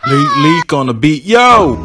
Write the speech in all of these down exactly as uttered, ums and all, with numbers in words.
Leak, leak on the beat, yo!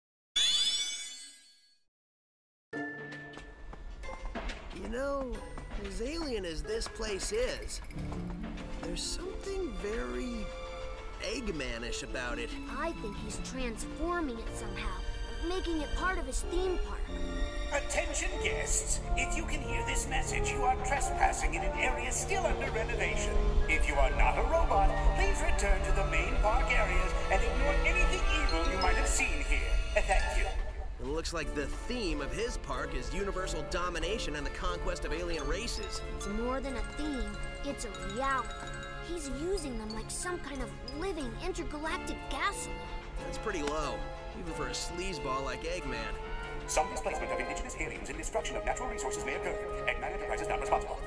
You know, As alien as this place is, there's something very Eggman-ish about it. I think he's transforming it somehow, making it part of his theme park. Attention guests, if you can hear this message, you are trespassing in an area still under renovation. If you are not a robot, please return to the main park areas and ignore anything evil you might have seen here. Thank you. It looks like the theme of his park is universal domination and the conquest of alien races. It's more than a theme, it's a reality. He's using them like some kind of living intergalactic gasoline. That's pretty low, even for a sleazeball like Eggman. Some displacement of indigenous aliens and destruction of natural resources may occur. Eggman Enterprises not responsible.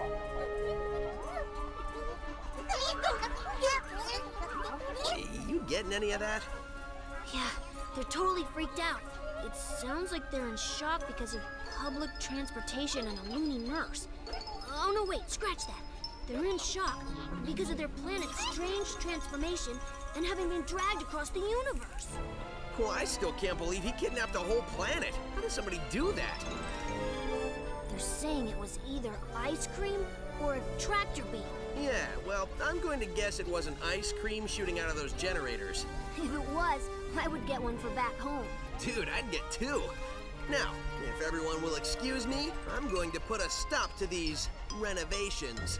You getting any of that? Yeah, they're totally freaked out. It sounds like they're in shock because of public transportation and a loony nurse. Oh no, wait, scratch that. They're in shock because of their planet's strange transformation and having been dragged across the universe. Well, I still can't believe he kidnapped a whole planet. How does somebody do that? They're saying it was either ice cream or a tractor beam. Yeah, well, I'm going to guess it wasn't ice cream shooting out of those generators. If it was, I would get one for back home. Dude, I'd get two. Now, if everyone will excuse me, I'm going to put a stop to these renovations.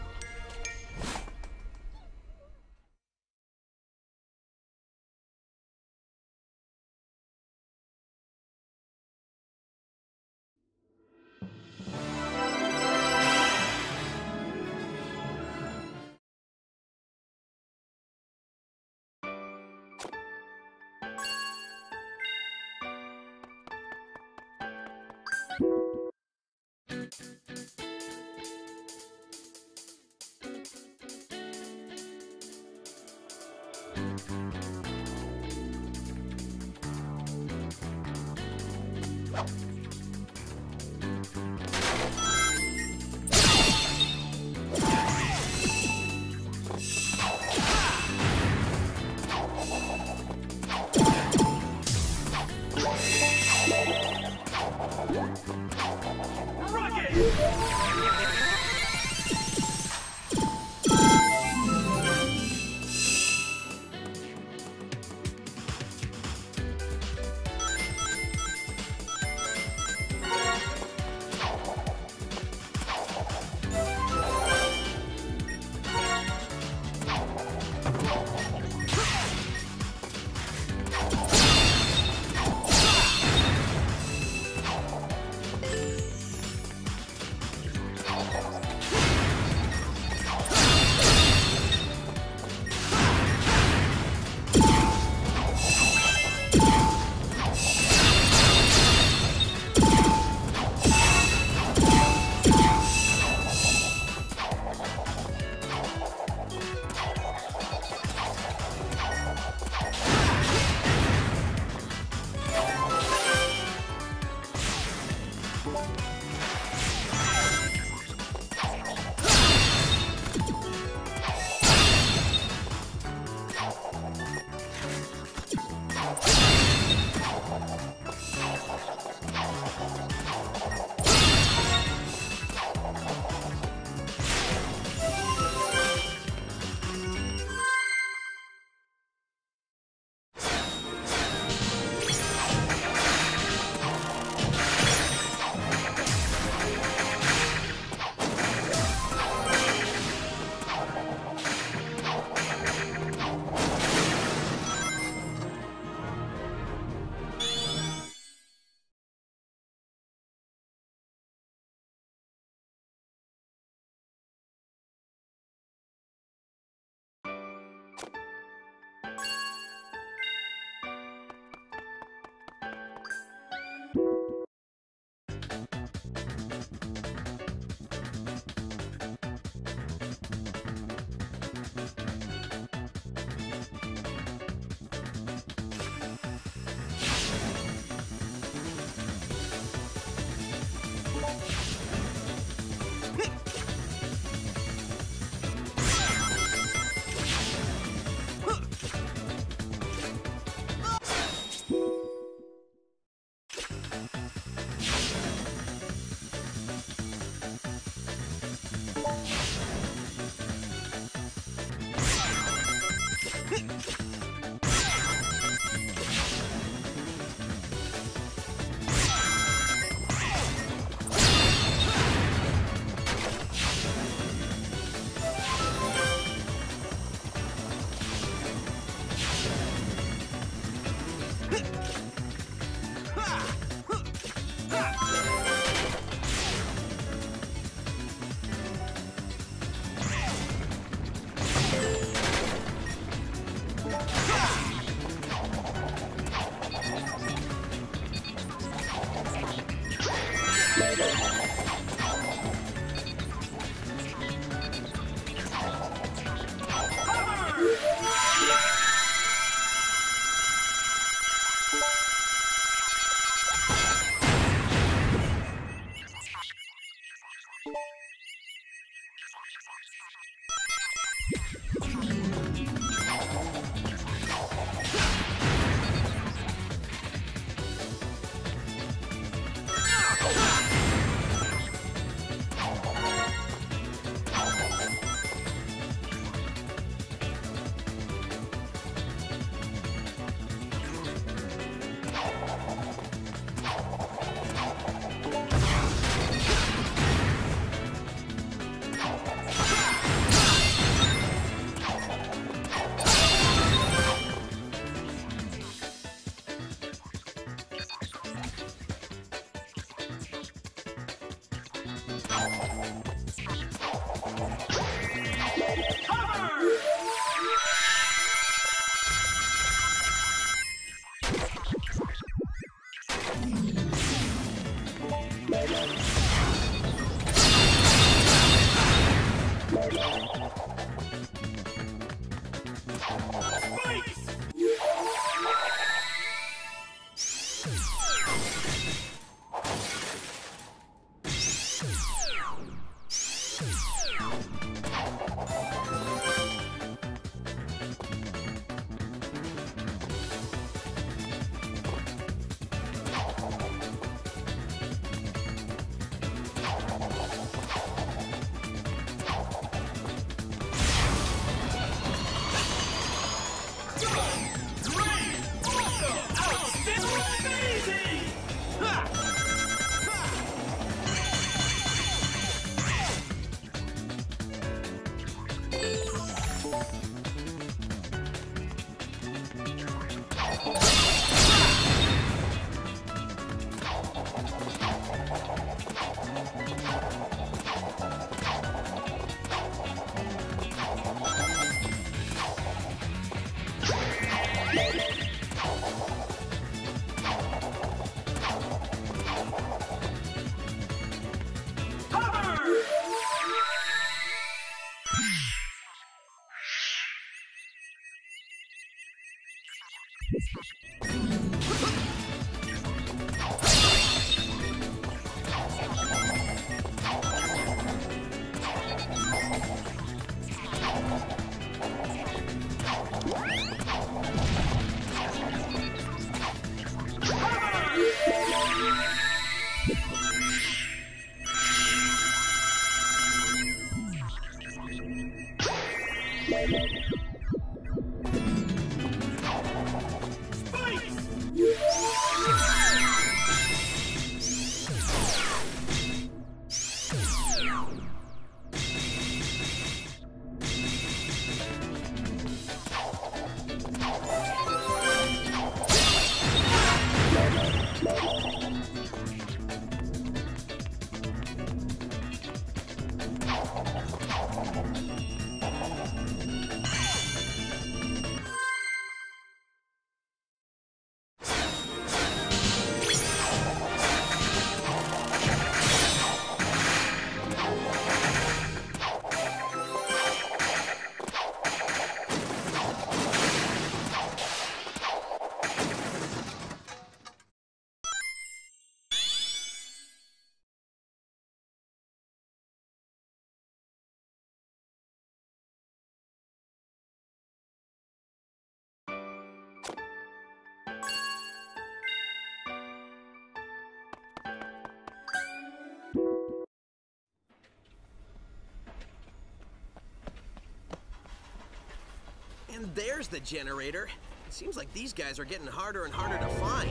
And there's the generator. It seems like these guys are getting harder and harder to find.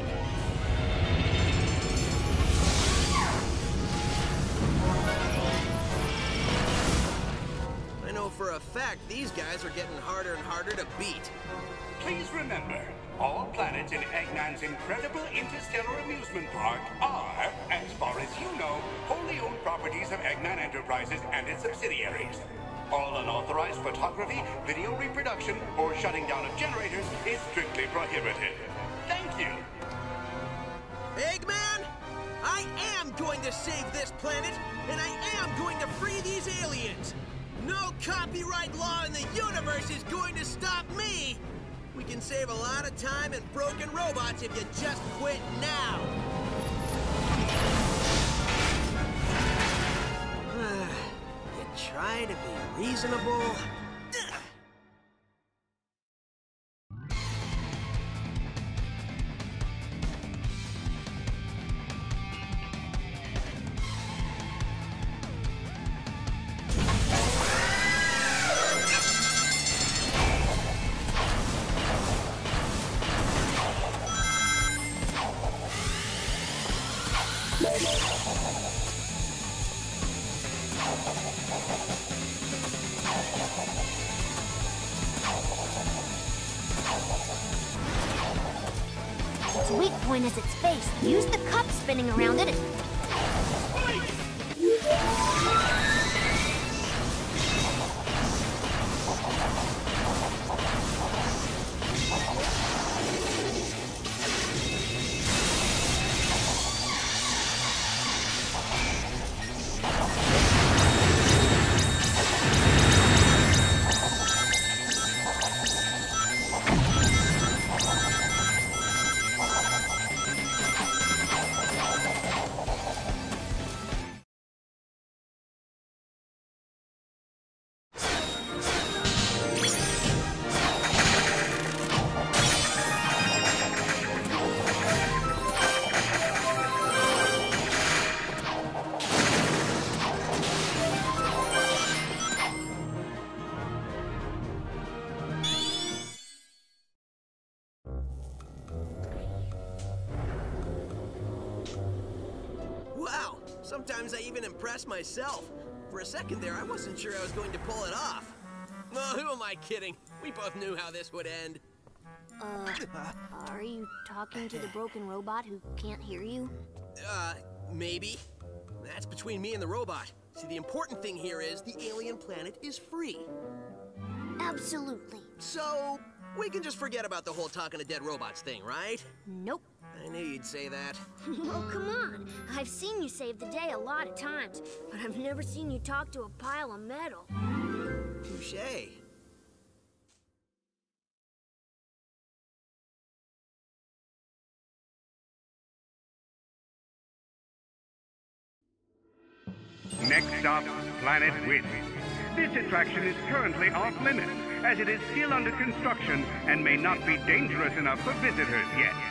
I know for a fact these guys are getting harder and harder to beat. Please remember, all planets in Eggman's incredible interstellar amusement park are, as far as you know, wholly owned properties of Eggman Enterprises and its subsidiaries. All unauthorized photography, video reproduction, or shutting down of generators is strictly prohibited. Thank you. Eggman, I am going to save this planet, and I am going to free these aliens. No copyright law in the universe is going to stop me. We can save a lot of time and broken robots if you just quit now. You try to be reasonable. Its weak point is its face. Use the cup spinning around it. Wow, sometimes I even impress myself. For a second there, I wasn't sure I was going to pull it off. Well, who am I kidding? We both knew how this would end. Uh, are you talking to the broken robot who can't hear you? Uh, maybe. That's between me and the robot. See, the important thing here is the alien planet is free. Absolutely. So, we can just forget about the whole talking to dead robots thing, right? Nope. I knew you'd say that. Oh, come on. I've seen you save the day a lot of times, but I've never seen you talk to a pile of metal. Touché. Next stop, Planet Wisp. This attraction is currently off limits, as it is still under construction and may not be dangerous enough for visitors yet.